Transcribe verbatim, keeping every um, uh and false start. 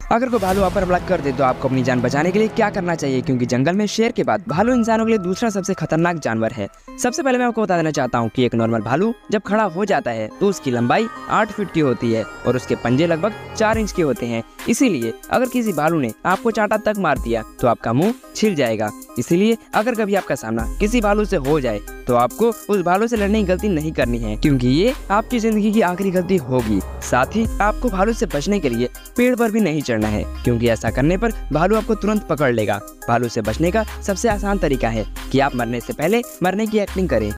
अगर कोई भालू आप पर हमला कर दे तो आपको अपनी जान बचाने के लिए क्या करना चाहिए, क्योंकि जंगल में शेर के बाद भालू इंसानों के लिए दूसरा सबसे खतरनाक जानवर है। सबसे पहले मैं आपको बता देना चाहता हूँ कि एक नॉर्मल भालू जब खड़ा हो जाता है तो उसकी लंबाई आठ फीट की होती है और उसके पंजे लगभग चार इंच के होते हैं। इसीलिए अगर किसी भालू ने आपको चांटा तक मार दिया तो आपका मुंह छिल जाएगा। इसीलिए अगर कभी आपका सामना किसी भालू से हो जाए तो आपको उस भालू से लड़ने की गलती नहीं करनी है, क्योंकि ये आपकी जिंदगी की आखिरी गलती होगी। साथ ही आपको भालू से बचने के लिए पेड़ पर भी नहीं चढ़ना है, क्योंकि ऐसा करने पर भालू आपको तुरंत पकड़ लेगा। भालू से बचने का सबसे आसान तरीका है कि आप मरने से पहले मरने की एक्टिंग करें।